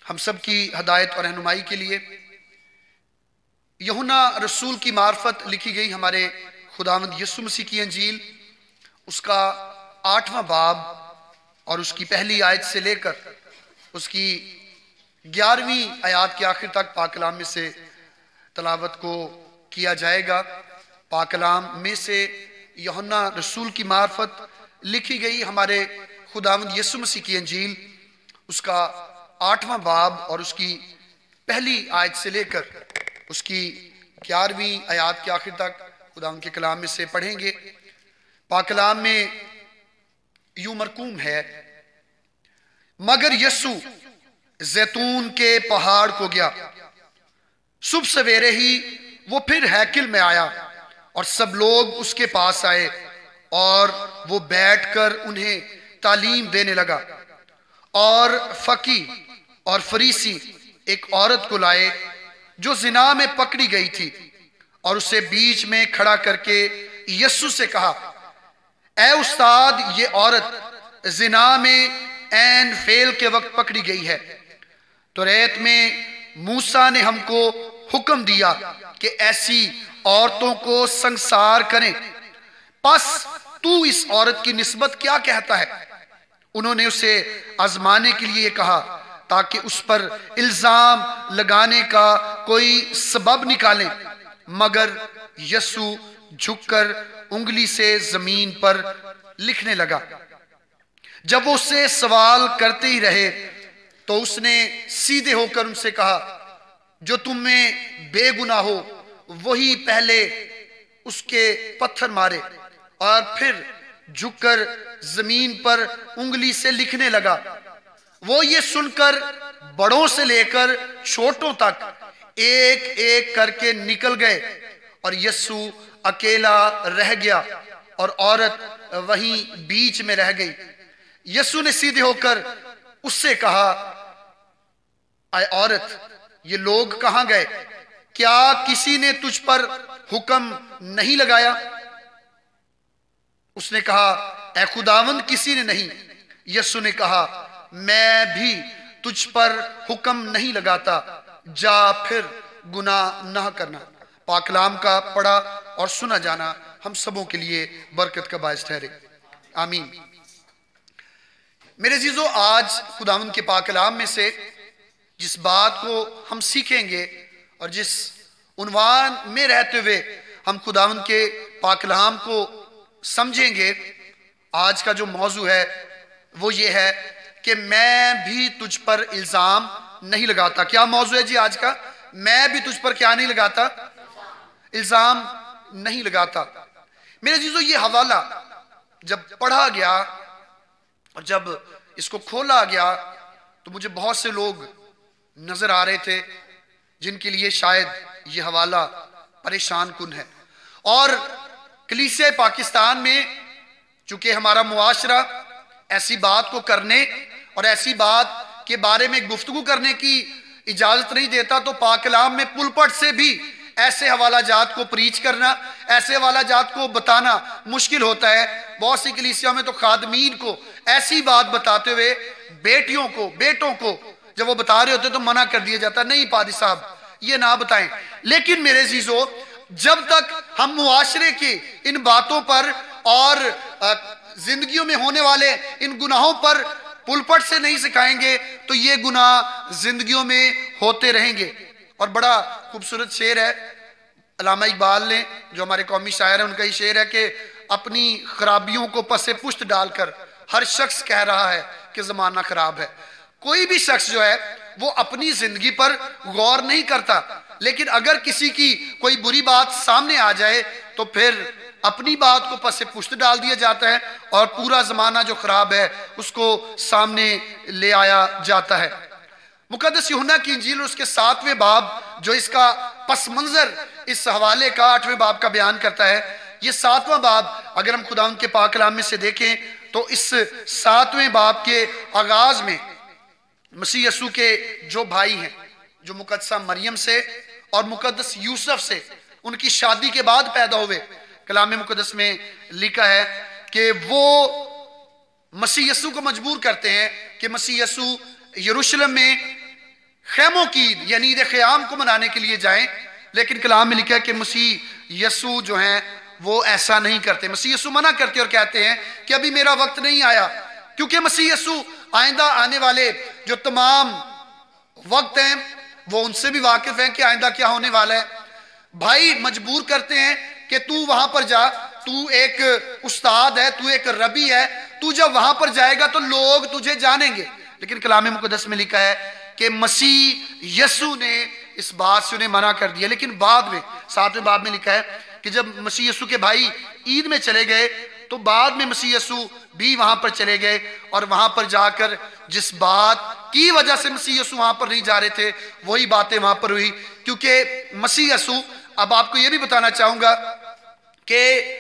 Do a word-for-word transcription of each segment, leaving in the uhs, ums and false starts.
हम सब की हदायत और रहनुमाई के लिए यूहन्ना रसूल की मार्फत लिखी गई हमारे खुदावंद यीशु मसीह की अंजील, उसका आठवां बाब और उसकी पहली आयत से लेकर उसकी ग्यारहवीं आयत के आखिर तक पाक कलाम में से तलावत को किया जाएगा। पाक कलाम में से यूहन्ना रसूल की मार्फत लिखी गई हमारे खुदावंद यीशु मसीह की अंजील, उसका आठवां बाब और उसकी पहली आयत से लेकर उसकी ग्यारहवीं आयत के आखिर तक खुदावंद के कलाम में से पढ़ेंगे। पाक कलाम में यूं मरकूम है, मगर यीशु जैतून के पहाड़ को गया। सुबह सवेरे ही वो फिर हैकल में आया और सब लोग उसके पास आए और वो बैठकर उन्हें तालीम देने लगा। और फकी और फरीसी एक औरत को लाए जो जिना में पकड़ी गई थी और उसे बीच में खड़ा करके यीशु से कहा, ऐ उस्ताद, ये औरत जिना में ऐन फेल के वक्त पकड़ी गई है। तो रेत में मूसा ने हमको हुक्म दिया कि ऐसी औरतों को संसार करें, बस तू इस औरत की निस्बत क्या कहता है? उन्होंने उसे आजमाने के लिए कहा ताकि उस पर इल्जाम लगाने का कोई सबब निकालें, मगर यीशु झुककर उंगली से जमीन पर लिखने लगा। जब वो उससे सवाल करते ही रहे तो उसने सीधे होकर उनसे कहा, जो तुम में बेगुनाह हो वही पहले उसके पत्थर मारे। और फिर झुककर जमीन पर उंगली से लिखने लगा। वो ये सुनकर बड़ों से लेकर छोटों तक एक एक करके निकल गए और यीशु अकेला रह गया और औरत वहीं बीच में रह गई। यीशु ने सीधे होकर उससे कहा, आए औरत, ये लोग कहां गए? क्या किसी ने तुझ पर हुक्म नहीं लगाया? उसने कहा, ऐ खुदावंद, किसी ने नहीं। यीशु ने कहा, मैं भी तुझ पर हुक्म नहीं लगाता, जा फिर गुनाह न करना। पाक कलाम का पढ़ा और सुना जाना हम सबों के लिए बरकत का बायस ठहरे, आमीन। मेरे अजीजों, आज खुदावंद के पाक कलाम में से जिस बात को हम सीखेंगे और जिस उन्वान में रहते हुए हम खुदावंद के पाक कलाम को समझेंगे, आज का जो मौजू है वो ये है कि मैं भी तुझ पर इल्जाम नहीं लगाता। क्या मौजू है जी आज का? मैं भी तुझ पर क्या नहीं लगाता? इल्जाम नहीं लगाता। मेरे अजीजों, ये हवाला जब पढ़ा गया और जब इसको खोला गया तो मुझे बहुत से लोग नजर आ रहे थे जिनके लिए शायद ये हवाला परेशान कुन है। और कलीसिया पाकिस्तान में चूंकि हमारा मुआशरा ऐसी बात को करने और ऐसी बात के बारे में गुफ्तगू करने की इजाजत नहीं देता, तो पाक कलाम में पुलपट से भी ऐसे हवाला जात को प्रीच करना, ऐसे हवाला जात को बताना मुश्किल होता है। बहुत सी कलीसिया में तो खादमीन को ऐसी बात बताते हुए बेटियों को, बेटों को जब वो बता रहे होते तो मना कर दिया जाता, नहीं पादी साहब ये ना बताएं। लेकिन मेरे अजीजों, जब तक हम मुआशरे की इन बातों पर और जिंदगियों में होने वाले इन गुनाहों पर पुलपट से नहीं सिखाएंगे तो ये गुनाह जिंदगियों में होते रहेंगे। और बड़ा खूबसूरत शेर है अल्लामा इकबाल ने, जो हमारे कौमी शायर है, उनका ही शेर है कि अपनी खराबियों को पसे पुष्ट डालकर हर शख्स कह रहा है कि जमाना खराब है। कोई भी शख्स जो है वो अपनी जिंदगी पर गौर नहीं करता, लेकिन अगर किसी की कोई बुरी बात सामने आ जाए तो फिर अपनी बात को पसे पुष्ट डाल दिया जाता है और पूरा जमाना जो खराब है उसको सामने ले आया जाता है। मुकद्दस यूहन्ना की इंजील और उसके सातवें बाब जो इसका पस मंजर इस हवाले का आठवें बाब का बयान करता है, ये सातवां बाब अगर हम खुदावंद के पाक कलाम में से देखें तो इस सातवें बाब के आगाज में मसीह यीशु के जो भाई हैं, जो मुकद्दसा मरियम से और मुकद्दस यूसुफ से उनकी शादी के बाद पैदा हुए, कलाम मुकद्दस में लिखा है कि वो मसीह यीशु को मजबूर करते हैं कि मसीह यीशु यरूशलेम में खैमों की ईद यानी ईद क़याम को मनाने के लिए जाएं, लेकिन कलाम में लिखा है कि मसीह यीशु जो हैं वो ऐसा नहीं करते। मसीह यीशु मना करते और कहते हैं कि अभी मेरा वक्त नहीं आया, क्योंकि मसीह यीशु आइंदा आने वाले जो तमाम वक्त हैं वो उनसे भी वाकिफ हैं कि आइंदा क्या होने वाला है। भाई मजबूर करते हैं कि तू वहां पर जा, तू एक उस्ताद है, तू एक रबी है, तू जब वहां पर जाएगा तो लोग तुझे जानेंगे। लेकिन कलाम मुक़द्दस में लिखा है कि मसीह यीशु ने इस बात से उन्हें मना कर दिया। लेकिन बाद में सातवें बाब में लिखा है कि जब मसीह यीशु के भाई ईद में चले गए तो बाद में मसीह यीशु भी वहां पर चले गए, और वहां पर जाकर जिस बात की वजह से मसीह यीशु वहां पर नहीं जा रहे थे वही बातें वहां पर हुई। क्योंकि मसीह यीशु, अब आपको यह भी बताना चाहूंगा कि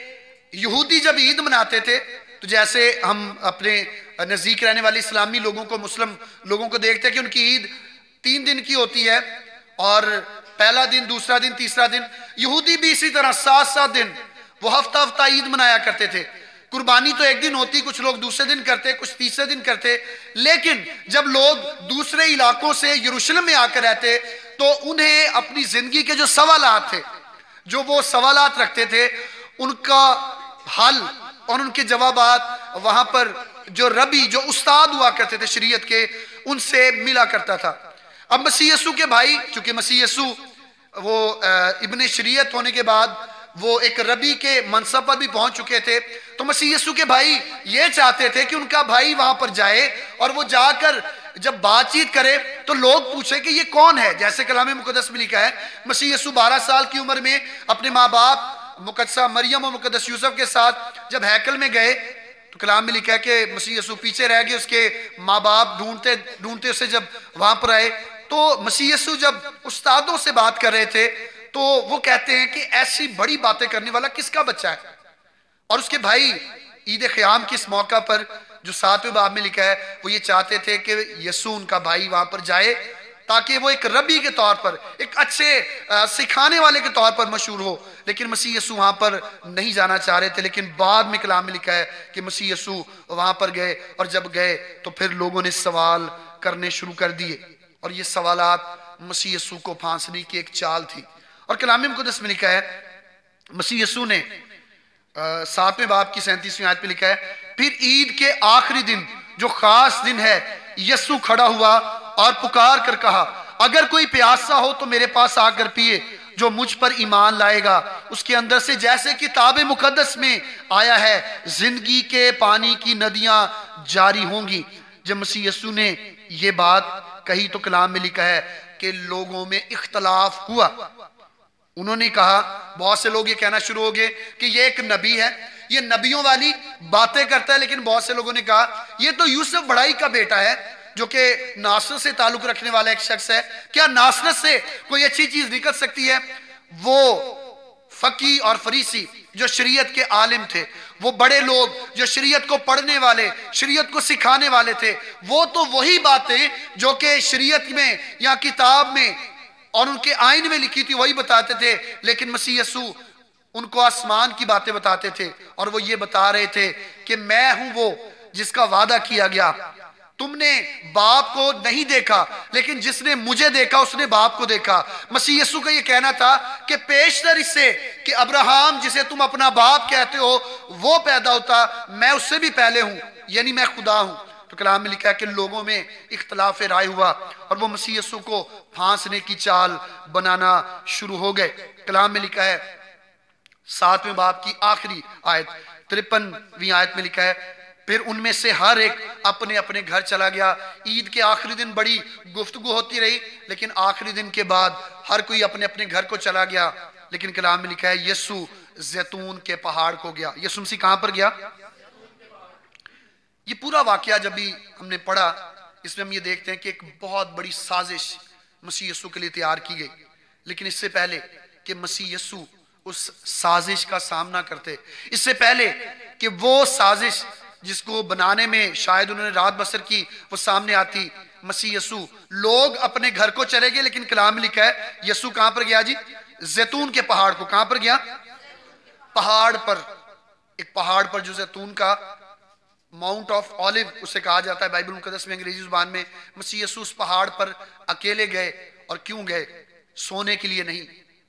यहूदी जब ईद मनाते थे तो जैसे हम अपने नजदीक रहने वाले इस्लामी लोगों को, मुस्लिम लोगों को देखते हैं कि उनकी ईद तीन दिन की होती है, और पहला दिन, दूसरा दिन, तीसरा दिन। यहूदी भी इसी तरह सात सात दिन वो हफ्ता हफ्ता ईद मनाया करते थे। कुर्बानी तो एक दिन होती, कुछ लोग दूसरे दिन करते, कुछ तीसरे दिन करते। लेकिन जब लोग दूसरे इलाकों से यरूशलेम में आकर रहते तो उन्हें अपनी जिंदगी के जो सवालात थे, जो वो सवालात रखते थे, उनका हल और उनके जवाबात वहां पर जो रबी, जो उस्ताद हुआ करते थे शरीयत के, उनसे मिला करता था। अब मसीह यीशु के भाई, चूंकि मसीह यीशु वो इब्ने शरीयत होने के बाद वो एक रबी के मनसब पर भी पहुंच चुके थे, तो मसीह यीशु के भाई ये चाहते थे कि उनका भाई वहां पर जाए और वो जाकर जब बातचीत करे तो लोग पूछे कि ये कौन है। जैसे कलाम मुक़द्दस में लिखा है, मसीह यीशु बारह साल की उम्र में अपने माँ बाप मुकद्दसा मरियम और मुकद्दस यूसुफ के साथ जब हैकल में गए तो कलाम में लिखा है कि मसीह यीशु पीछे रह गए, उसके माँ बाप ढूंढते ढूंढते उसे जब वहां पर आए तो मसीह यीशु जब उस्तादों से बात कर रहे थे तो वो कहते हैं कि ऐसी बड़ी बातें करने वाला किसका बच्चा है। और उसके भाई ईद क़याम के इस मौका पर जो सातवें बाब में लिखा है, वो ये चाहते थे कि यीशु उनका भाई वहां पर जाए ताकि वो एक रबी के तौर पर, एक अच्छे सिखाने वाले के तौर पर मशहूर हो। लेकिन मसीह यीशु वहां पर नहीं जाना चाह रहे थे। लेकिन बाद में कलाम में लिखा है कि मसीह यीशु वहां पर गए, और जब गए तो फिर लोगों ने सवाल करने शुरू कर दिए, और ये सवालात मसीह यीशु को फांसने की एक चाल थी। और कलाम मुक़द्दस में लिखा है, मसीह यीशु ने सातवें बाब की सैंतीसवीं आयत पे लिखा है, फिर ईद के आखिरी दिन जो खास दिन है, यीशु खड़ा हुआ और पुकार कर कहा, अगर कोई प्यासा हो तो मेरे पास आकर पिए, जो मुझ पर ईमान लाएगा उसके अंदर से जैसे किताब मुक़द्दस में आया है जिंदगी के पानी की नदियां जारी होंगी। जब मसीह यीशु ने ये बात कही तो कलाम में लिखा है कि लोगों में इख्तलाफ हुआ। उन्होंने कहा, बहुत से लोग ये कहना शुरू हो गए कि ये एक नबी है, ये नबियों वाली बातें करता है। लेकिन बहुत से लोगों ने कहा ये तो यूसुफ बड़ाई का बेटा है, जो कि नासरत से ताल्लुक रखने वाला एक शख्स है, क्या नासरत से कोई अच्छी चीज निकल सकती है। वो फकी और फरीसी जो शरीयत के आलिम थे, वो बड़े लोग जो शरीयत को पढ़ने वाले, शरीयत को सिखाने वाले थे, वो तो वही बातें जो कि शरीयत में या किताब में और उनके आइन में लिखी थी वही बताते थे। लेकिन मसीह यीशु उनको आसमान की बातें बताते थे, और वो ये बता रहे थे कि मैं हूं वो जिसका वादा किया गया। तुमने बाप को नहीं देखा, लेकिन जिसने मुझे देखा उसने बाप को देखा। मसीह यीशु का ये कहना था कि पेशतर इससे कि अब्राहम जिसे तुम अपना बाप कहते हो वो पैदा होता, मैं उससे भी पहले हूं, यानी मैं खुदा हूं। तो कलाम में लिखा है कि लोगों में इख्तलाफ राय हुआ और वो मसीह यीशु को फांसने की चाल बनाना शुरू हो गए। कलाम में लिखा है सातवें बाब की आखिरी आयत तिरपनवीं आयत में लिखा है, फिर उनमें से हर एक अपने अपने घर चला गया। ईद के आखिरी दिन बड़ी गुफ्तगू होती रही, लेकिन आखिरी दिन के बाद हर कोई अपने अपने घर को चला गया। लेकिन कलाम में लिखा है यीशु जैतून के पहाड़ को गया। यीशु मसीह कहां पर गया? ये पूरा वाकया जब भी हमने पढ़ा, इसमें हम ये देखते हैं कि एक बहुत बड़ी साजिश मसीह यीशु के लिए तैयार की गई। लेकिन इससे पहले कि मसीह यीशु उस साजिश का सामना करते, इससे पहले कि वो साजिश जिसको बनाने में शायद उन्होंने रात बसर की वो सामने आती, मसीह यीशु लोग अपने घर को चले गए। लेकिन कलाम में लिखा है यीशु कहां पर गया जी? जैतून के पहाड़ को। कहां पर गया? पहाड़ पर, एक पहाड़ पर जो जैतून का माउंट ऑफ ऑलिव उसे कहा जाता है बाइबल मुकद्दस में, अंग्रेजी जुबान में। मसीह यीशु उस पहाड़ पर अकेले गए, और क्यों गए? सोने के लिए नहीं,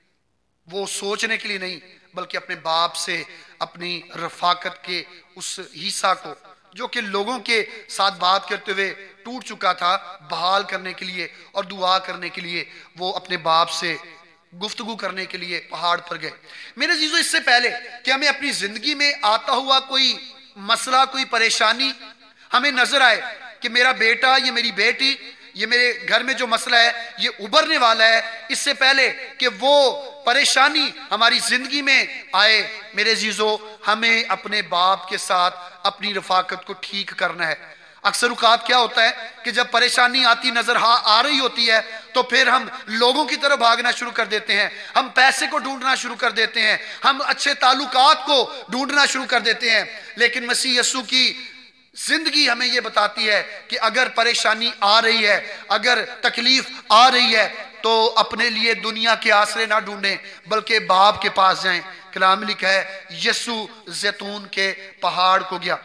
वो सोचने के लिए नहीं, बल्कि अपने बाप से अपनी रफाकत के उस हिस्सा को जो कि लोगों के साथ बात करते हुए टूट चुका था, बहाल करने के लिए और दुआ करने के लिए वो अपने बाप से गुफ्तगू करने के लिए पहाड़ पर गए। मेरे जीजो, इससे पहले कि हमें अपनी जिंदगी में आता हुआ कोई मसला, कोई परेशानी हमें नजर आए कि मेरा बेटा, ये मेरी बेटी, ये मेरे घर में जो मसला है ये उभरने वाला है, इससे पहले कि वो परेशानी हमारी जिंदगी में आए, मेरे जीजो, हमें अपने बाप के साथ अपनी रफाकत को ठीक करना है। अक्सर औकात क्या होता है कि जब परेशानी आती नजर हा आ रही होती है तो फिर हम लोगों की तरफ भागना शुरू कर देते हैं, हम पैसे को ढूंढना शुरू कर देते हैं, हम अच्छे ताल्लुकात को ढूंढना शुरू कर देते हैं। लेकिन मसीह यीशु की जिंदगी हमें यह बताती है कि अगर परेशानी आ रही है, अगर तकलीफ आ रही है, तो अपने लिए दुनिया के आसरे ना ढूंढें, बल्कि बाप के पास जाएं। कलाम में लिखा है यीशु जैतून के पहाड़ को गया।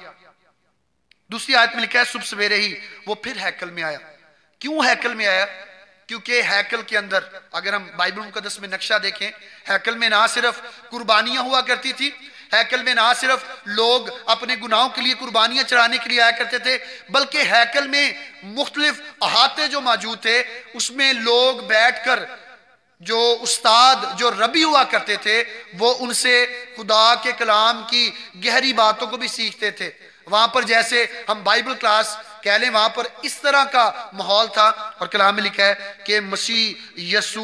दूसरी आयत में लिखा है सुबह सवेरे ही वो फिर हैकल में आया। क्यों हैकल में आया? क्योंकि हैकल के अंदर, अगर हम बाइबल मुकद्दस में नक्शा देखें, हैकल में ना सिर्फ कुर्बानियां हुआ करती थी, हैकल में ना सिर्फ लोग अपने गुनाहों के लिए कुर्बानियां चढ़ाने के लिए आया करते थे, बल्कि हैकल में मुख्तलिफ अहाते जो मौजूद थे, उसमें लोग बैठकर जो उस्ताद, जो रबी हुआ करते थे, वो उनसे खुदा के कलाम की गहरी बातों को भी सीखते थे। वहां पर जैसे हम बाइबल क्लास कह लें, वहां पर इस तरह का माहौल था। और कलाम में लिखा है कि मसीह यीशु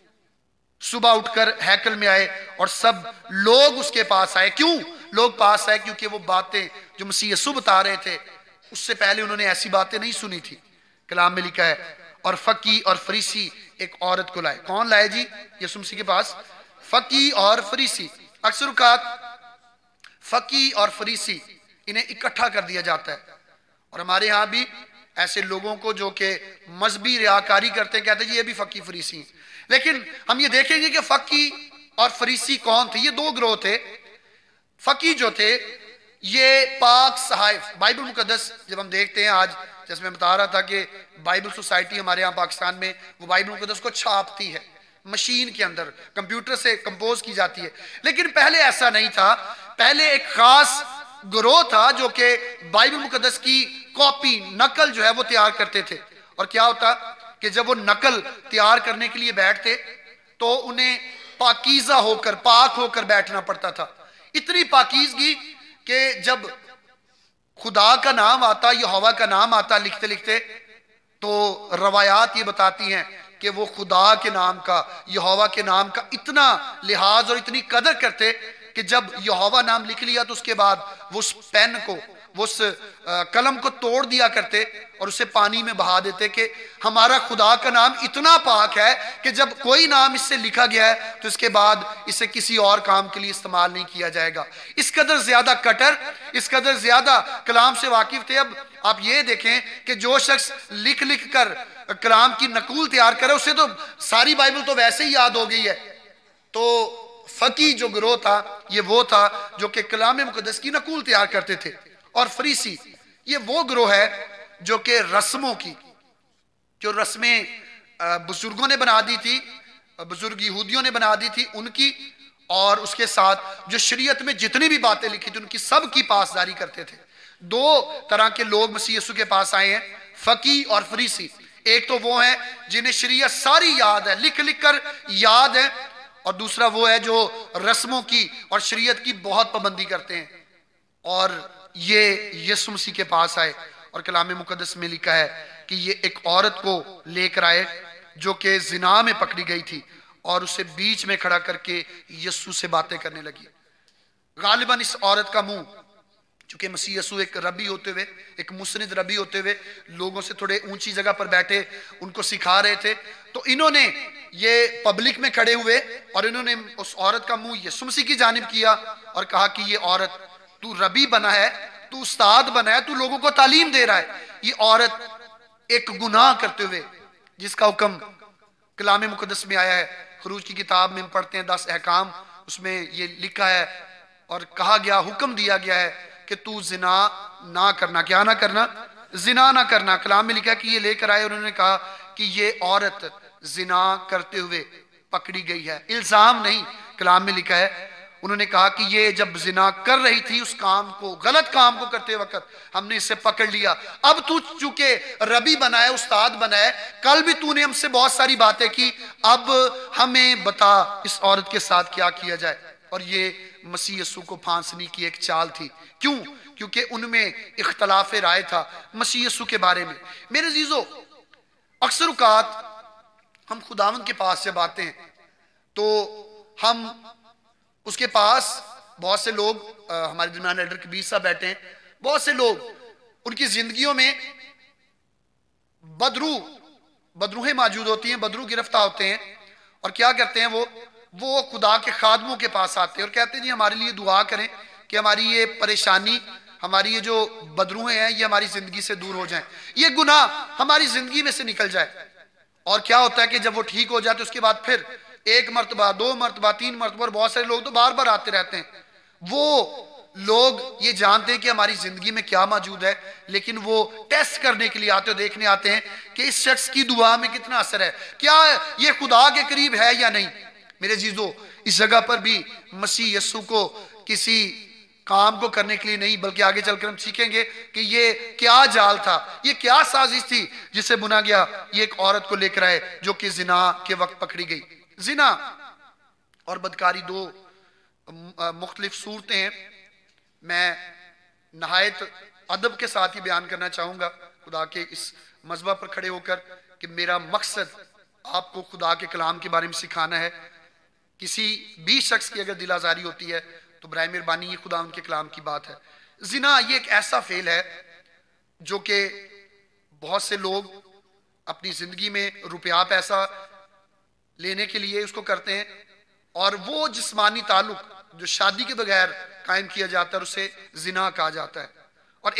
सुबह उठकर हैकल में आए और सब लोग उसके पास आए। क्यों लोग पास आए? क्योंकि वो बातें जो मसीह यीशु बता रहे थे, उससे पहले उन्होंने ऐसी बातें नहीं सुनी थी। कलाम में लिखा है और फकी और फरीसी एक औरत को लाए। कौन लाए जी? यीशु मसीह के पास फकी और फरीसी। अक्सर औकात फकी और फरीसी इन्हें इकट्ठा कर दिया जाता है, और हमारे यहाँ भी ऐसे लोगों को जो कि मजहबी रियाकारी करते हैं, कहते हैं जी ये भी फकी फरीसी हैं। लेकिन हम ये देखेंगे कि फकी और फरीसी कौन थे। ये दो ग्रोह थे। फकी जो थे ये पाक सहाइफ, बाइबल मुकद्दस जब हम देखते हैं, आज जैसे मैं बता रहा था कि बाइबल सोसाइटी हमारे यहाँ पाकिस्तान में वो बाइबल मुकद्दस को छापती है, मशीन के अंदर कंप्यूटर से कंपोज की जाती है। लेकिन पहले ऐसा नहीं था। पहले एक खास ग्रोह था जो कि बाइबल मुकद्दस की कॉपी, नकल जो है वो तैयार करते थे। और क्या होता कि जब वो नकल तैयार करने के लिए बैठते तो उन्हें पाकीज़ा होकर, पाक होकर बैठना पड़ता था। इतनी पाकीज़गी कि जब खुदा का नाम आता, यहोवा का नाम आता लिखते लिखते, तो रवायात ये बताती हैं कि वो खुदा के नाम का, यहोवा के नाम का इतना लिहाज और इतनी कदर करते कि जब यहोवा नाम लिख लिया तो उसके बाद वो उस पेन को, वो उस कलम को तोड़ दिया करते और उसे पानी में बहा देते कि हमारा खुदा का नाम इतना पाक है कि जब कोई नाम इससे लिखा गया है तो इसके बाद इसे किसी और काम के लिए इस्तेमाल नहीं किया जाएगा। इस कदर ज्यादा कटर, इस कदर ज्यादा कलाम से वाकिफ थे। अब आप ये देखें कि जो शख्स लिख लिख कर कलाम की नकूल तैयार करे, उसे तो सारी बाइबल तो वैसे ही याद हो गई है। तो फकी जो ग्रोह था ये वो था जो कि कलाम मुकद्दस की नकूल तैयार करते थे। और फरीसी ये वो ग्रोह है जो कि रस्मों की, जो रस्में बुजुर्गों ने बना दी थी, बुजुर्ग यहूदियों ने बना दी थी उनकी, और उसके साथ जो शरीयत में जितनी भी बातें लिखी थी उनकी सब की पासदारी करते थे। दो तरह के लोग मसीह यीशु के पास आए हैं, फकी और फरीसी। एक तो वो है जिन्हें शरीयत सारी याद है, लिख लिख कर याद है, और दूसरा वो है जो रस्मों की और शरीयत की बहुत पाबंदी करते हैं। और ये यीशु मसीह के पास आए और कलाम मुकद्दस में लिखा है कि ये एक औरत को लेकर आए जो कि जिना में पकड़ी गई थी, और उसे बीच में खड़ा करके यीशु से बातें करने लगी। गालिबन इस औरत का मुंह, चूंकि मसीह यीशु एक रबी होते हुए, एक मुसनिद रबी होते हुए लोगों से थोड़े ऊंची जगह पर बैठे उनको सिखा रहे थे, तो इन्होंने ये पब्लिक में खड़े हुए और इन्होंने उस औरत का मुंह यीशु मसीह की जानिब किया और कहा कि ये औरत, तू रबी बना है, तू उस्ताद बना है, तू लोगों को तालीम दे रहा है। ये औरत एक गुनाह करते हुए, जिसका हुक्म कलाम मुकद्दस में आया है, खरूज की किताब में हम पढ़ते हैं दस अहकाम, उसमें ये लिखा है और कहा गया, हुक्म दिया गया है कि तू जिना ना करना। क्या ना करना? जिना ना करना। कलाम में लिखा है कि ये लेकर आए और उन्होंने कहा कि ये औरत जिना करते हुए पकड़ी गई है। इल्जाम नहीं, कलाम में लिखा है उन्होंने कहा कि ये जब जिना कर रही थी, उस काम को, गलत काम को करते वक्त हमने इसे पकड़ लिया। अब तू चूंकि रबी बना है, उस्ताद बना है, कल भी तूने हमसे बहुत सारी बातें की, अब हमें बता इस औरत के साथ क्या किया जाए। और ये मसीह यीशु को फांसने की एक चाल थी। क्यों? क्योंकि उनमें इख्तलाफ राय था मसीह यीशु के बारे में। मेरे अजीजों, अक्सर औकात हम खुदावंद के पास जब आते हैं तो हम उसके पास, बहुत से लोग आ, हमारे दरमियान एल्डर कबीर साहब बैठे हैं, बहुत से लोग उनकी जिंदगियों में बदरू बदरूहें मौजूद होती हैं, बदरू गिरफ्तार होते हैं और क्या करते हैं, वो वो खुदा के खादमों के पास आते हैं और कहते हैं जी हमारे लिए दुआ करें कि हमारी ये परेशानी, हमारी ये जो बदरूहें हैं, ये हमारी जिंदगी से दूर हो जाएं, ये गुनाह हमारी जिंदगी में से निकल जाए। और क्या होता है कि जब वो ठीक हो जाते उसके बाद फिर एक मर्तबा, दो मर्तबा, तीन मर्तबा, और बहुत सारे लोग तो बार बार आते रहते हैं। वो लोग ये जानते हैं कि हमारी जिंदगी में क्या मौजूद है, लेकिन वो टेस्ट करने के लिए आते हो, देखने आते हैं कि इस शख्स की दुआ में कितना असर है, क्या ये खुदा के करीब है या नहीं। मेरे जीजो, इस जगह पर भी मसीह यीशु को किसी काम को करने के लिए नहीं, बल्कि आगे चलकर हम सीखेंगे कि ये क्या जाल था, ये क्या साजिश थी जिसे बुना गया। ये एक औरत को लेकर आए जो कि जिना के वक्त पकड़ी गई। जिना और बदकारी दो मुख्तलिफ सूरतें हैं। मैं नहायत अदब के साथ ही बयान करना चाहूंगा खुदा के इस मज़बा पर खड़े होकर कि मेरा मकसद आपको खुदा के कलाम के बारे में सिखाना है। किसी भी शख्स की अगर दिल आज़ारी होती है तो बराए मेहरबानी ये खुदा उनके कलाम की बात है। जिना ये एक ऐसा फेल है जो कि बहुत से लोग अपनी जिंदगी में रुपया पैसा लेने के लिए उसको करते हैं, और वो जिस्मानी ताल्लुक जो शादी के बगैर कायम किया जाता है उसे जिना कहा जाता है। और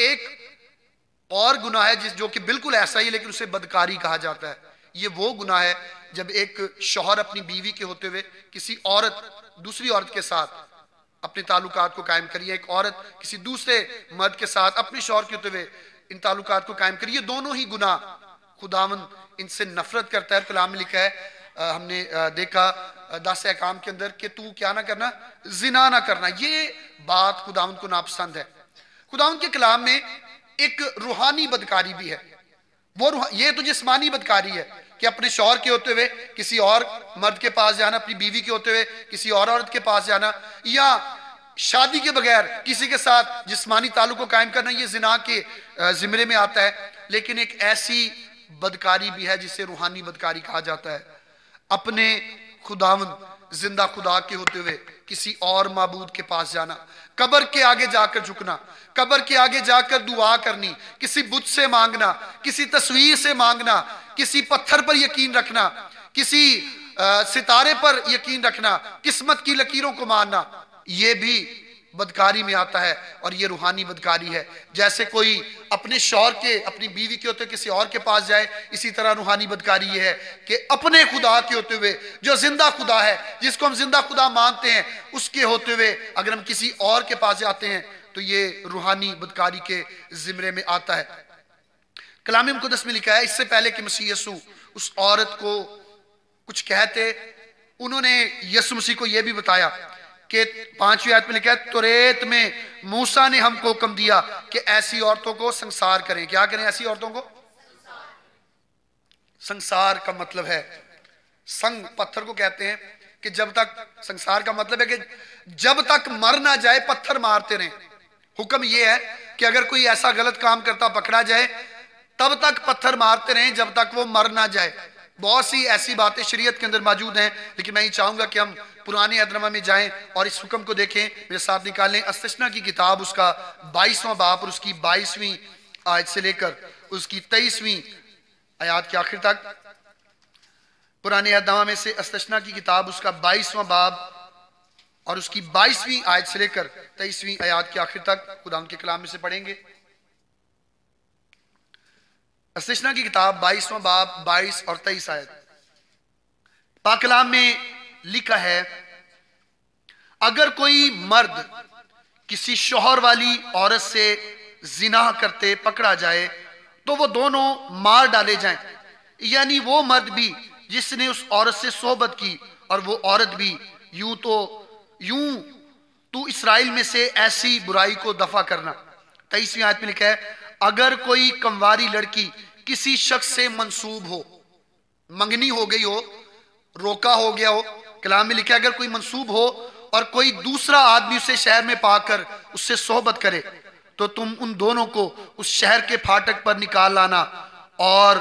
एक और गुनाह है जिस जो कि बिल्कुल ऐसा ही, लेकिन उसे बदकारी कहा जाता है। ये वो गुनाह है जब एक शौहर अपनी बीवी के होते हुए किसी औरत, दूसरी औरत के साथ अपने ताल्लुकात को कायम करिए, एक औरत किसी दूसरे मर्द के साथ अपने शौहर के होते हुए इन ताल्लुकात को कायम करिए। दोनों ही गुनाह खुदावंद इनसे नफरत करता है। कलाम में लिखा है, आ, हमने आ, देखा दस अहकाम के अंदर कि तू क्या ना करना, जिना ना करना। ये बात खुदावंद को नापसंद है। खुदावंद के कलाम में एक रूहानी बदकारी भी है। वो ये तो जिस्मानी बदकारी है कि अपने शौहर के होते हुए किसी और मर्द के पास जाना, अपनी बीवी के होते हुए किसी और औरत के पास जाना, या शादी के बगैर किसी के साथ जिस्मानी ताल्लुक को कायम करना, ये जिना के जिम्मे में आता है। लेकिन एक ऐसी बदकारी भी है जिसे रूहानी बदकारी कहा जाता है। अपने खुदावंद जिंदा खुदा के होते हुए किसी और माबूद के पास जाना, कब्र के आगे जाकर झुकना, कब्र के आगे जाकर दुआ करनी, किसी बुत से मांगना, किसी तस्वीर से मांगना, किसी पत्थर पर यकीन रखना, किसी आ, सितारे पर यकीन रखना, किस्मत की लकीरों को मानना, ये भी बदकारी में आता है और ये रूहानी बदकारी है। जैसे कोई अपने शौहर के, अपनी बीवी के होते किसी और के पास जाए, इसी तरह रूहानी बदकारी ये है कि अपने खुदा के होते हुए, जो जिंदा खुदा है, जिसको हम जिंदा खुदा मानते हैं, उसके होते हुए अगर हम किसी और के पास जाते हैं तो ये रूहानी बदकारी के जिम्मे में आता है। कलाम मुक़द्दस में लिखा है, इससे पहले कि मसीह यीशु उस औरत को कुछ कहते, उन्होंने यीशु मसीह को यह भी बताया कि पांचवी आयत में लिखा है, तौरात में मूसा ने हमको हुक्म दिया कि ऐसी औरतों को संसार करें। क्या करें? ऐसी औरतों को संसार का मतलब है संग, पत्थर को कहते हैं कि जब तक, संसार का मतलब है कि जब तक मर ना जाए पत्थर मारते रहें। हुक्म यह है कि अगर कोई ऐसा गलत काम करता पकड़ा जाए तब तक पत्थर मारते रहें जब तक वो मर ना जाए। बहुत सी ऐसी बातें शरीयत के अंदर मौजूद हैं, लेकिन मैं ये चाहूंगा कि हम पुराने अहदनामा में जाएं और इस हुक्म को देखें। मेरे साथ निकालें अस्तिशना की किताब, उसका बाईसवां बाब और उसकी बाईसवीं आयत से लेकर उसकी तेईसवीं आयत के आखिर तक। पुराने अहदनामा में से अस्तिशना की किताब, उसका बाईसवां बाब और उसकी बाईसवीं आयत से लेकर तेईसवीं आयत के आखिर तक खुदा के कलाम में से पढ़ेंगे। अस्तिशना की किताब बाईसवां बाब बाईस और तेईस आयत। पाक कलाम में लिखा है, अगर कोई मर्द किसी शौहर वाली औरत से जिना करते पकड़ा जाए तो वो दोनों मार डाले जाएं। यानी वो मर्द भी जिसने उस औरत से सोहबत की और वो औरत भी। यूं तो यूं तू इसराइल में से ऐसी बुराई को दफा करना। तेईसवीं आयत में लिखा है, अगर कोई कंवारी लड़की किसी शख्स से मंसूब हो, मंगनी हो गई हो, रोका हो गया हो, कलाम में लिखा है अगर कोई मंसूब हो और कोई दूसरा आदमी उसे शहर में पाकर उससे सोहबत करे तो तुम उन दोनों को उस शहर के फाटक पर निकाल लाना और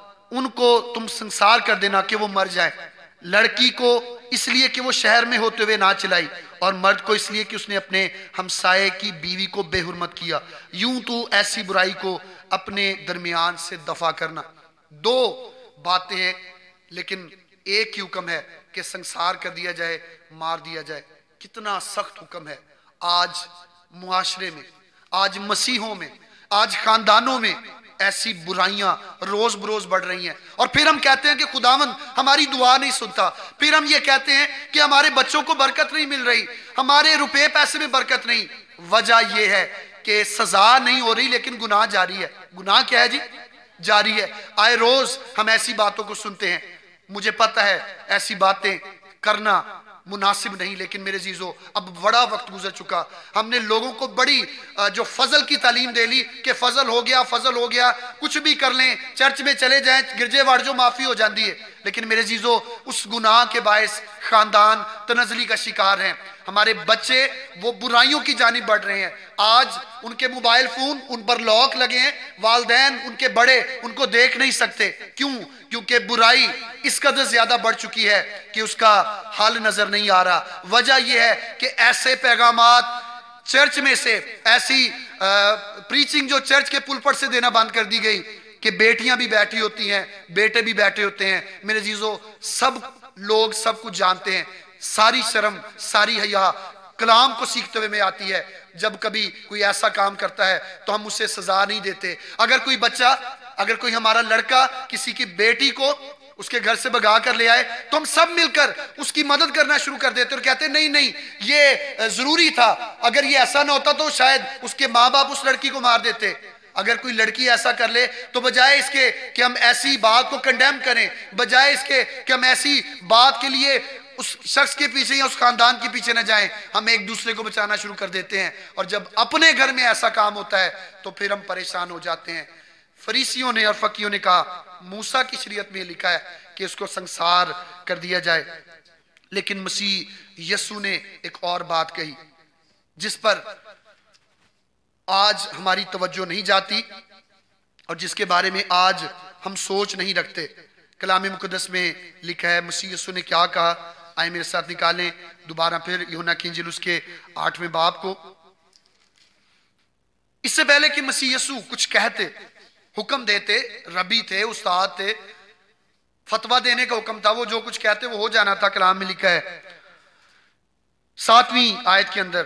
उनको तुम संसार कर देना कि वो मर जाए। लड़की को इसलिए कि वो शहर में होते हुए ना चिल्लाई और मर्द को इसलिए कि उसने अपने हमसाये की बीवी को बेहुरमत किया। यूं तो ऐसी बुराई को अपने दरमियान से दफा करना। दो बातें हैं लेकिन एक ही हुक्म है कि संसार कर दिया जाए, मार दिया जाए। कितना सख्त हुक्म है। आज मुआशरे में, आज मसीहों में, आज खानदानों में ऐसी बुराइयां रोज बरोज बढ़ रही हैं और फिर हम कहते हैं कि खुदावंद हमारी दुआ नहीं सुनता। फिर हम ये कहते हैं कि हमारे बच्चों को बरकत नहीं मिल रही, हमारे रुपए पैसे में बरकत नहीं। वजह यह है कि सजा नहीं हो रही लेकिन गुनाह जारी है। गुनाह क्या है जी? जारी है। आए रोज हम ऐसी बातों को सुनते हैं। मुझे पता है ऐसी बातें करना मुनासिब नहीं, लेकिन मेरे जीजो अब बड़ा वक्त गुजर चुका। हमने लोगों को बड़ी जो फजल की तालीम दे ली कि फजल हो गया, फजल हो गया, कुछ भी कर लें, चर्च में चले जाएं, गिरजे वाड़ जो माफी हो जाती है। लेकिन मेरे जीजो उस गुनाह के बायस खानदान तनजली का शिकार हैं। हमारे बच्चे वो बुराइयों की जानिब बढ़ रहे हैं। आज उनके मोबाइल फोन उन पर लॉक लगे हैं, वालदैन उनके बड़े उनको देख नहीं सकते। क्यों? क्योंकि बुराई इस कदर ज्यादा बढ़ चुकी है कि उसका हल नजर नहीं आ रहा। वजह यह है कि ऐसे पैगामात चर्च में से, ऐसी प्रीचिंग जो चर्च के पुलपट से देना बंद कर दी गई कि बेटियां भी बैठी होती हैं, बेटे भी बैठे होते हैं। मेरे जीजो सब लोग सब कुछ जानते हैं। सारी शर्म, सारी हया कलाम को सीखते हुए में आती है। जब कभी कोई ऐसा काम करता है तो हम उसे सजा नहीं देते। अगर कोई बच्चा, अगर कोई हमारा लड़का किसी की बेटी को उसके घर से भगा कर ले आए तो हम सब मिलकर उसकी मदद करना शुरू कर देते और कहते नहीं नहीं ये जरूरी था, अगर ये ऐसा ना होता तो शायद उसके माँ बाप उस लड़की को मार देते। अगर कोई लड़की ऐसा कर ले तो बजाय इसके कि हम ऐसी बात को कंडेम करें, बजाय इसके कि हम ऐसी बात के लिए उस शख्स के पीछे या उस खानदान के पीछे न जाएं, हम एक दूसरे को बचाना शुरू कर देते हैं। और जब अपने घर में ऐसा काम होता है तो फिर हम परेशान हो जाते हैं। फरीसियों ने और फकीयों ने कहा, मूसा की शरीयत में लिखा है कि इसको संसार कर दिया जाए, लेकिन मसीह यीशु ने एक और बात कही जिस पर आज हमारी तवज्जो नहीं जाती और जिसके बारे में आज हम सोच नहीं रखते। कलाम मुकद्दस में लिखा है, मसीह यीशु ने क्या कहा। आए मेरे साथ निकालें दोबारा फिर यूहन्ना की इंजील उसके आठवें बाब को। इससे पहले कि मसीह यीशु कुछ कहते, हुक्म देते, रबी थे, उस्ताद थे, फतवा देने का हुक्म था, वो जो कुछ कहते वो हो जाना था। कलाम में लिखा है सातवीं आयत के अंदर,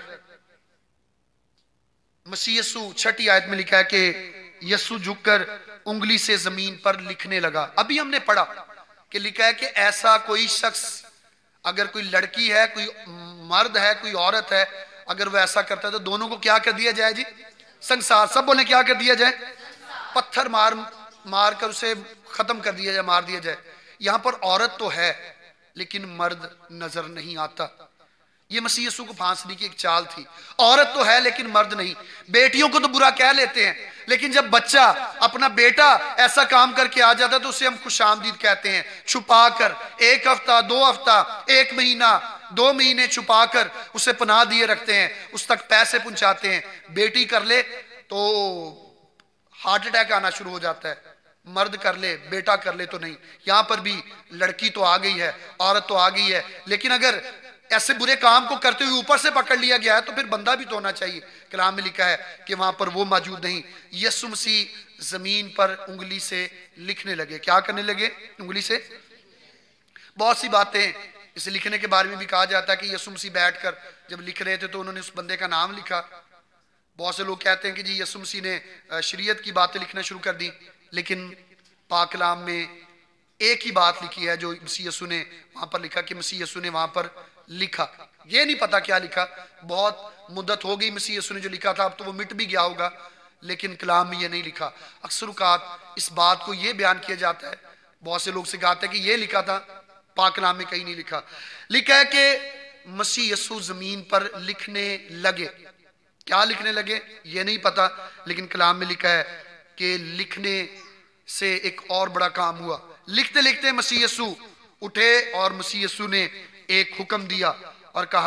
मसीह यीशु छठी आयत में लिखा है कि यीशु झुककर उंगली से जमीन पर लिखने लगा। अभी हमने पढ़ा कि लिखा है कि ऐसा कोई शख्स, अगर कोई लड़की है, कोई मर्द है, कोई औरत है, अगर वो ऐसा करता है तो दोनों को क्या कर दिया जाए जी? संसार। सब बोले क्या कर दिया जाए? पत्थर मार मार कर उसे खत्म कर दिया जाए, मार दिया जाए। यहां पर औरत तो है लेकिन मर्द नजर नहीं आता। ये मसीह यीशु को फांसने की एक चाल थी। औरत तो है लेकिन मर्द नहीं। बेटियों को तो बुरा कह लेते हैं, लेकिन जब बच्चा, अपना बेटा ऐसा काम करके आ जाता है तो उसे हम खुशामदीद कहते हैं। छुपा कर एक हफ्ता, दो हफ्ता, एक महीना, दो महीने छुपा कर उसे पनाह दिए रखते हैं, उस तक पैसे पहुंचाते हैं। बेटी कर ले तो हार्ट अटैक आना शुरू हो जाता है, मर्द कर ले, बेटा कर ले तो नहीं। यहां पर भी लड़की तो आ गई है, औरत तो आ गई है, लेकिन अगर ऐसे बुरे काम को करते हुए ऊपर से पकड़ लिया गया है तो फिर बंदा भी तो होना चाहिए। कलाम में लिखा है कि वहां पर वो मौजूद नहीं। यीशु मसीह जमीन पर उंगली से लिखने लगे। क्या करने लगे? उंगली से। बहुत सी बातें इसे लिखने के बारे में भी कहा जाता है कि यीशु मसीह बैठकर जब लिख रहे थे तो उन्होंने उस बंदे का नाम लिखा। बहुत से लोग कहते हैं कि जी यीशु मसीह ने शरीयत की बातें लिखना शुरू कर दी, लेकिन पाक कलाम में एक ही बात लिखी है जो मसीह यीशु ने वहां पर लिखा कि मसीह यीशु ने वहां पर लिखा। ये नहीं पता क्या लिखा, बहुत मुद्दत हो गई मसीह यीशु ने जो लिखा था, अब तो वो मिट भी गया होगा, लेकिन कलाम में ये नहीं लिखा। अक्सर औकात इस बात को ये बयान किया जाता है, बहुत से लोग सिखाते हैं कि ये लिखा था, पाक कलाम में कहीं नहीं लिखा। लिखा है कि मसीह यीशु जमीन पर लिखने लगे। क्या लिखने लगे ये नहीं पता, लेकिन कलाम में लिखा है कि लिखने से एक और बड़ा काम हुआ। लिखते लिखते मसीह यीशु उठे और मसीह यीशु ने एक हुक्म दिया और कहा,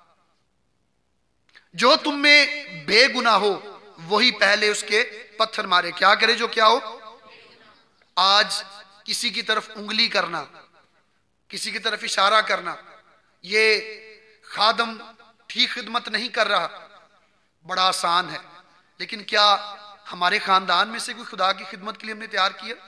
जो तुम में बेगुनाह हो वही पहले उसके पत्थर मारे। क्या करे? जो क्या हो? आज किसी की तरफ उंगली करना, किसी की तरफ इशारा करना, ये खादम ठीक खिदमत नहीं कर रहा, बड़ा आसान है। लेकिन क्या हमारे खानदान में से कोई खुदा की खिदमत के लिए हमने तैयार किया?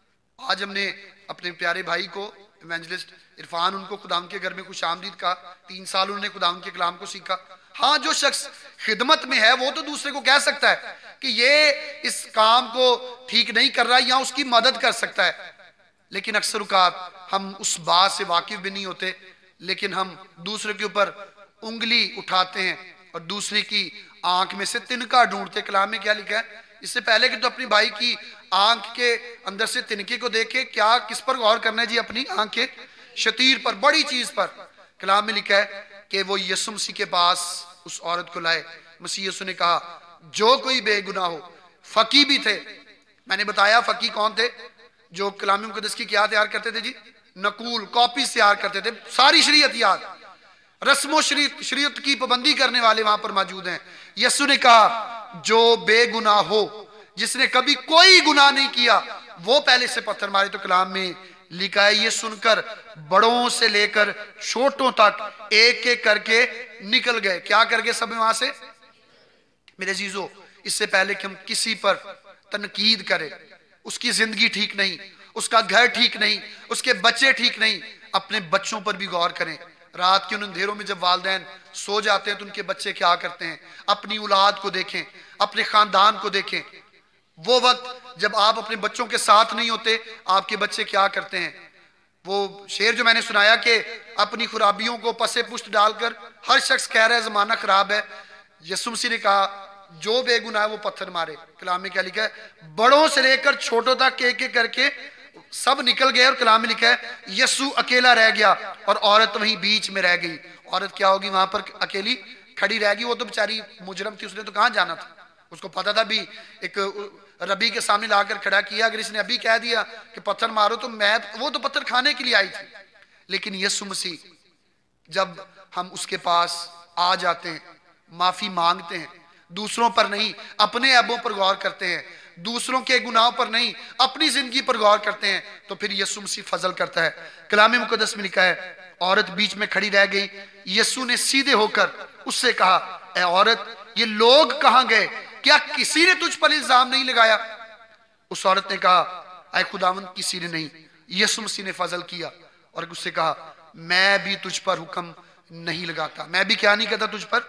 आज हमने अपने प्यारे भाई को, इवेंजलिस्ट इरफान, उनको खुदाम के घर में खुश आमदीद कहा। तीन साल उन्होंने खुदाम के कलाम को सीखा। हाँ, जो शख्स खिदमत में है वो तो दूसरे को कह सकता है कि ये इस काम को ठीक नहीं कर रहा, या उसकी मदद कर सकता है। लेकिन अक्सर औकात हम उस बात से वाकिफ भी नहीं होते, लेकिन हम दूसरे के ऊपर उंगली उठाते हैं और दूसरे की आंख में से तिनका ढूंढते। कलाम में क्या लिखा है? इससे पहले कि तो अपनी भाई की आंख के अंदर से तिनके को देखे, क्या किस पर गौर करना है जी? अपनी आंख के शतीर पर, बड़ी चीज पर। कलाम में लिखा है कि वो यीशु मसीह के पास उस औरत को लाए। मसीह यीशु ने कहा, जो कोई बेगुनाह हो। फकी भी थे, मैंने बताया फकी कौन थे? जो कलाम मुकद्दस की क्या तैयार करते थे जी? नकूल, कॉपी तैयार करते थे, सारी शरीयत याद, रस्मो शरीयत शरीयत की पाबंदी करने वाले वहां पर मौजूद हैं। यीशु ने कहा, जो बेगुनाह हो, जिसने कभी कोई गुनाह नहीं किया, वो पहले से पत्थर मारे। तो कलाम में लिखा है, ये सुनकर बड़ों से लेकर छोटों तक एक एक करके निकल गए। क्या करके? सब वहां से। मेरे अजीजों, इससे पहले कि हम किसी पर तनकीद करें, उसकी जिंदगी ठीक नहीं, उसका घर ठीक नहीं, उसके बच्चे ठीक नहीं, अपने बच्चों पर भी गौर करें। रात के उन अंधेरों में जब वालिदैन सो जाते हैं तो उनके बच्चे क्या करते हैं? अपनी औलाद को देखें, अपने खानदान को देखें। वो वक्त जब आप अपने बच्चों के साथ नहीं होते, आपके बच्चे क्या करते हैं? वो शेर जो मैंने सुनाया कि अपनी खराबियों को पसे पुष्ट डालकर हर शख्स कह रहा है जमाना खराब है। यीशु मसीह ने कहा, जो बेगुनाह है वो पत्थर मारे। कलाम में क्या लिखा है? बड़ों से लेकर छोटों तक एक एक करके सब निकल गए। और कलाम में लिखा है, यीशु अकेला रह गया और औरत वहीं बीच में रह गई। औरत क्या होगी? वहां पर अकेली खड़ी रहेगी। वो तो बेचारी मुजरम थी, उसने तो कहां जाना था? उसको पता था भी एक रबी के सामने लाकर खड़ा किया, अगर इसने अभी कह दिया कि पत्थर मारो तो मैं, वो तो पत्थर खाने के लिए आई थी। लेकिन यीशु मसीह, जब हम उसके पास आ जाते हैं, माफी मांगते हैं, दूसरों पर नहीं अपने ऐबों पर गौर करते हैं, दूसरों के गुनाहों पर नहीं अपनी जिंदगी पर गौर करते हैं, तो फिर यीशु मसीह फजल करता है। कलाम मुकद्दस में लिखा है, औरत बीच में खड़ी रह गई। यीशु ने सीधे होकर उससे कहा, ए औरत, ये लोग कहां गए? क्या किसी ने तुझ पर इल्जाम नहीं लगाया? उस औरत ने कहा, ऐ खुदावंद, किसी ने नहीं। यीशु मसीह ने फजल किया और उससे कहा, मैं भी तुझ पर हुक्म नहीं लगाता। मैं भी क्या नहीं कहता तुझ पर?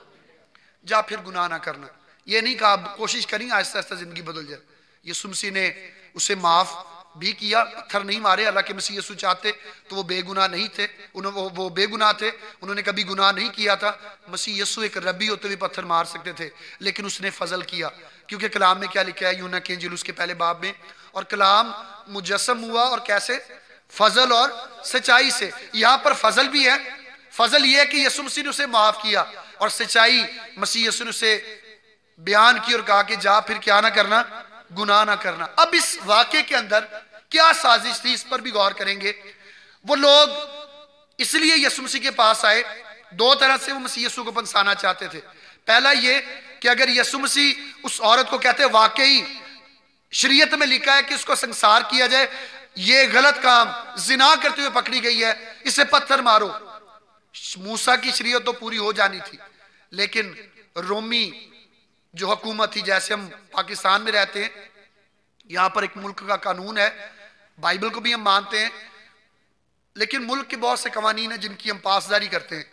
जा फिर गुनाह ना करना। ये नहीं कहा कोशिश करी आहिस्ता आहिस्ता जिंदगी बदल जाए। यीशु मसीह ने उसे माफ भी किया, पत्थर नहीं मारे। हालांकि मसीह यीशु चाहते तो वो बेगुनाह नहीं थे, वो, वो बेगुनाह थे, उन्होंने कभी गुनाह नहीं किया था। मसीह यीशु एक रबी होते हुए पत्थर मार सकते थे, लेकिन उसने फजल किया। क्योंकि कलाम में क्या लिखा है? यूहन्ना की इंजील उसके पहले बाब में, और कलाम मुजस्सम हुआ और कैसे? फजल और सच्चाई से। यहां पर फजल भी है। फजल यह है कि यीशु मसीह ने उसे माफ किया, और सच्चाई मसीह यीशु ने उसे बयान की और कहा कि जा फिर क्या ना करना? गुनाह ना करना। अब इस वाक्य के अंदर क्या साजिश थी, इस पर भी गौर करेंगे। वो लोग इसलिए यीशु मसीह के पास आए, दो तरह से वो मसीह यीशु को फंसाना चाहते थे। पहला ये कि अगर यीशु मसीह उस औरत को कहते वाकई शरीयत में लिखा है कि उसको संसार किया जाए, ये गलत काम, जिना करते हुए पकड़ी गई है, इसे पत्थर मारो। मूसा की शरीयत तो पूरी हो जानी थी, लेकिन रोमी जो हुकूमत थी, जैसे हम पाकिस्तान में रहते हैं, यहां पर एक मुल्क का कानून है, बाइबल को भी हम मानते हैं, लेकिन मुल्क के बहुत से कवानीन हैं जिनकी हम पासदारी करते हैं।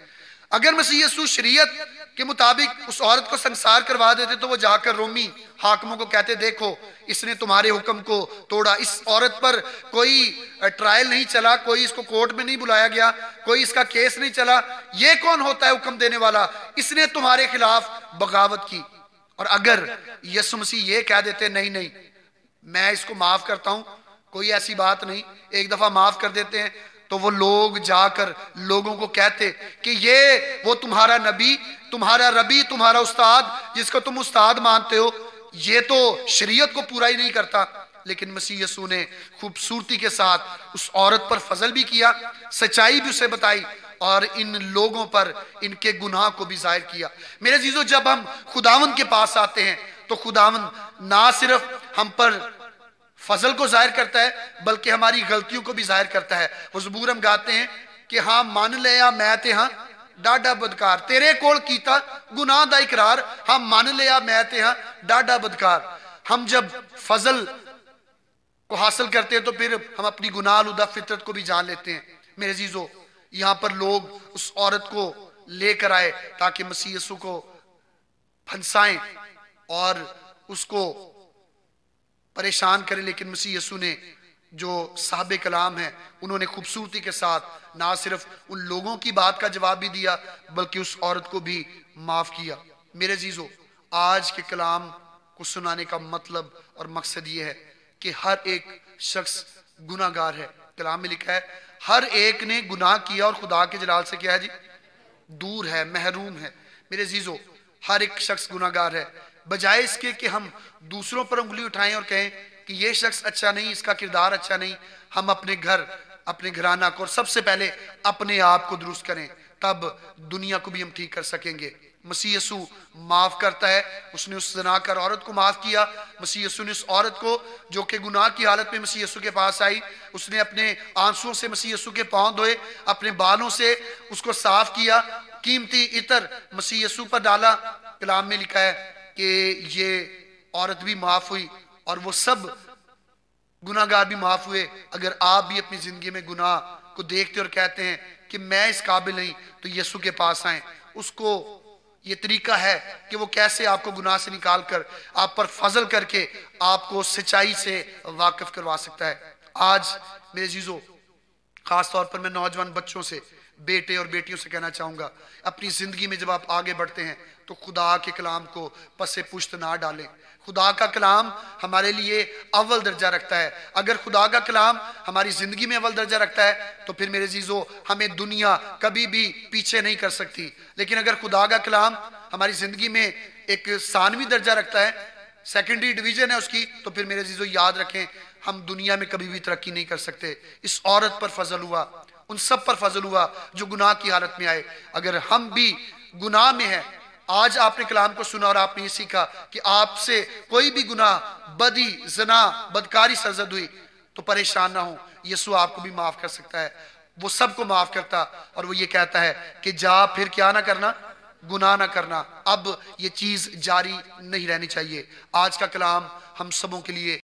अगर मसीह यीशु शरीयत के मुताबिक उस औरत को संसार करवा देते तो वो जाकर रोमी हाकिमों को कहते, देखो इसने तुम्हारे हुक्म को तोड़ा। इस औरत पर कोई ट्रायल नहीं चला, कोई इसको कोर्ट में नहीं बुलाया गया, कोई इसका केस नहीं चला। ये कौन होता है हुक्म देने वाला? इसने तुम्हारे खिलाफ बगावत की। और अगर यीशु मसीह ये कह देते, नहीं नहीं मैं इसको माफ करता हूं, कोई ऐसी बात नहीं, एक दफा माफ कर देते हैं, तो वो लोग जाकर लोगों को कहते कि ये वो तुम्हारा नबी, तुम्हारा रबी, तुम्हारा उस्ताद जिसको तुम उस्ताद मानते हो, ये तो शरीयत को पूरा ही नहीं करता। लेकिन मसीह यीशु ने खूबसूरती के साथ उस औरत पर फजल भी किया, सच्चाई भी उसे बताई और इन लोगों पर इनके गुनाह को भी जाहिर किया। मेरे अजीजों, जब हम खुदावंद के पास आते हैं तो खुदावंद ना सिर्फ हम पर फजल को जाहिर करता है बल्कि हमारी गलतियों को भी जाहिर करता है। वो ज़बूर हम गाते हैं कि हाँ मान लिया मैं ते हाँ डाडा बदकार, तेरे कोल कीता गुनाह दा इकरार, हम मान लिया मैं ते हाँ डाडा बदकार। हम जब फजल को हासिल करते हैं तो फिर हम अपनी गुनाह आलूदा फितरत को भी जान लेते हैं। मेरे अजीजों, यहाँ पर लोग उस औरत को लेकर आए ताकि मसीह यीशु को फंसाएं और उसको परेशान करें, लेकिन मसीह यीशु ने जो साहबे कलाम है उन्होंने खूबसूरती के साथ ना सिर्फ उन लोगों की बात का जवाब भी दिया बल्कि उस औरत को भी माफ किया। मेरे अजीजों, आज के कलाम को सुनाने का मतलब और मकसद ये है कि हर एक शख्स गुनाहगार है। कलाम में लिखा है हर एक ने गुनाह किया और खुदा के जलाल से क्या है जी, दूर है, महरूम है। मेरे अजीजों, हर एक शख्स गुनाहगार है। बजाय इसके कि हम दूसरों पर उंगली उठाएं और कहें कि ये शख्स अच्छा नहीं, इसका किरदार अच्छा नहीं, हम अपने घर, अपने घराना को और सबसे पहले अपने आप को दुरुस्त करें, तब दुनिया को भी हम ठीक कर सकेंगे। मसीह यीशु माफ करता है, उसने उस ज़नाकार औरत को माफ किया। मसीह यीशु ने उस औरत को जो कि गुनाह की हालत में मसीह यीशु के पास आई, उसने अपने आंसुओं से मसीह यीशु के पांव धोए, अपने बालों से उसको साफ किया, कीमती इतर मसीह यीशु पर डाला। कलाम में लिखा है कि ये औरत भी माफ हुई और वो सब गुनाहगार भी माफ हुए। अगर आप भी अपनी जिंदगी में गुनाह को देखते और कहते हैं कि मैं इस काबिल नहीं, तो यीशु के पास आए। उसको ये तरीका है कि वो कैसे आपको गुनाह से निकाल कर आप पर फजल करके आपको सच्चाई से वाकिफ करवा सकता है। आज मेरे जीजों, खास तौर पर मैं नौजवान बच्चों से, बेटे और बेटियों से कहना चाहूंगा, अपनी जिंदगी में जब आप आगे बढ़ते हैं तो खुदा के कलाम को पसे पुश्त ना डालें। खुदा का कलाम हमारे लिए अव्वल दर्जा रखता है। अगर खुदा का कलाम हमारी जिंदगी में अव्वल दर्जा रखता है तो फिर मेरे जीजों, हमें दुनिया कभी भी पीछे नहीं कर सकती। लेकिन अगर खुदा का कलाम हमारी जिंदगी में एक सानवी दर्जा रखता है, सेकेंडरी डिवीजन है उसकी, तो फिर मेरे जीजों याद रखें, हम दुनिया में कभी भी तरक्की नहीं कर सकते। इस औरत पर फजल हुआ, उन सब पर फजल हुआ जो गुनाह की हालत में आए। अगर हम भी गुनाह में हैं, आज आपने कलाम को सुना और आपने ये सीखा कि आपसे कोई भी गुनाह, बदी, जना, बदकारी सरजद हुई, तो परेशान ना हो, यीशु आपको भी माफ कर सकता है। वो सबको माफ करता और वो ये कहता है कि जा फिर क्या ना करना, गुनाह ना करना। अब ये चीज जारी नहीं रहनी चाहिए। आज का कलाम हम सबों के लिए